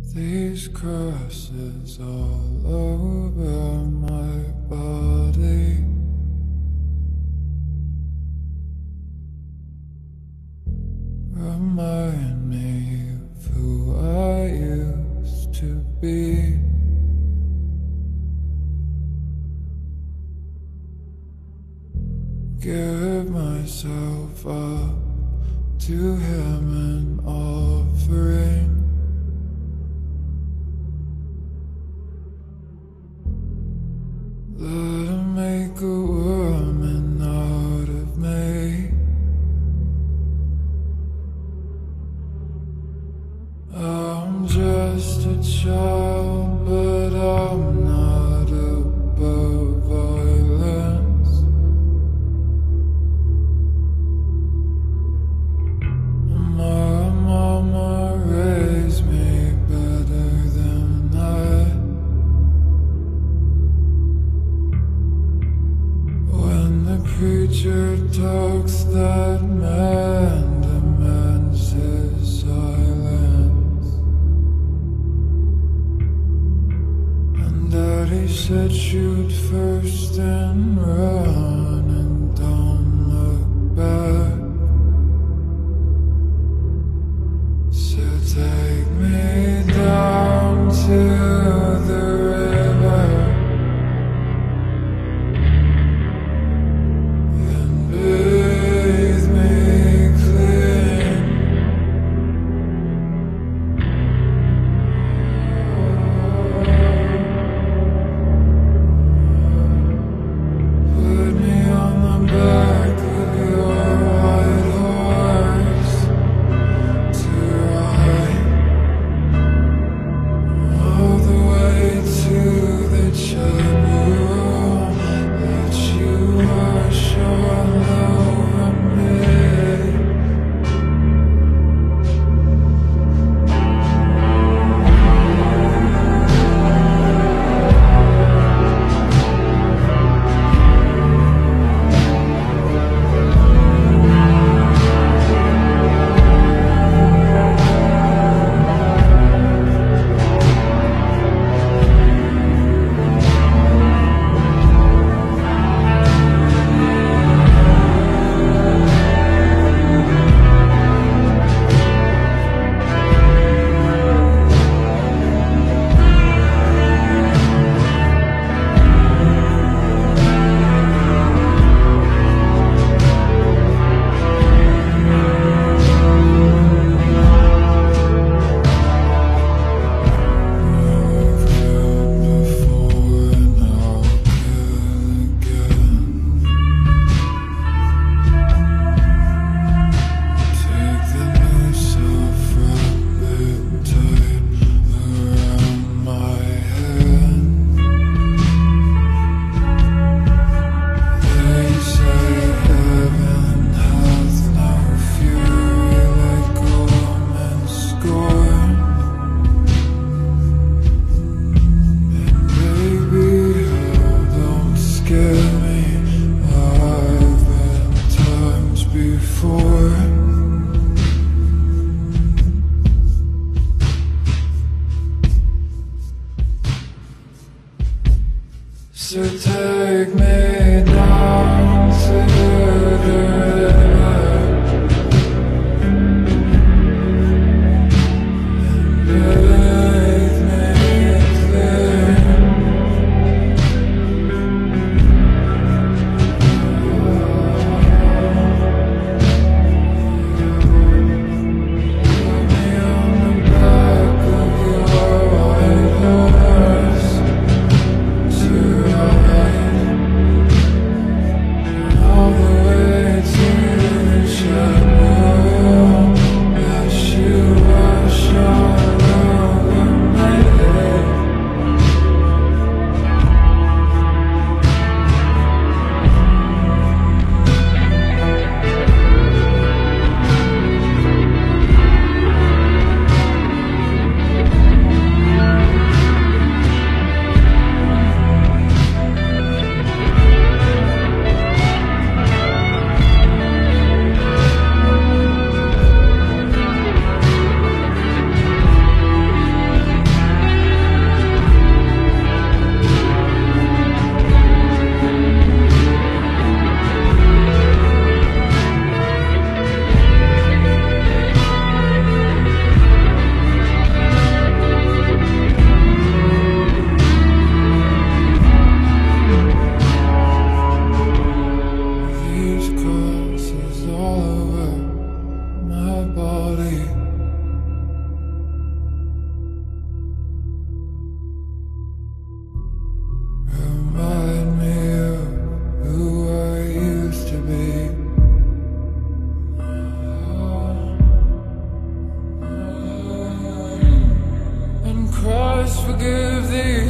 These crosses all over my body, remind me of who I used to be. Give myself up to him an offering. Let him make a woman out of me. I'm just a child, but I'm not above violence. My mama raised me better than that. When the preacher talks, that man demands his silence. And Daddy said shoot first and run and don't look back. So take me down to the river and bathe me clean. Put me on the back of your white horse to ride all the way to the chapel. Let you wash all over me. So take me down to the river and bathe me clean. Put me on the back of your white horse to ride all the way to must forgive thee.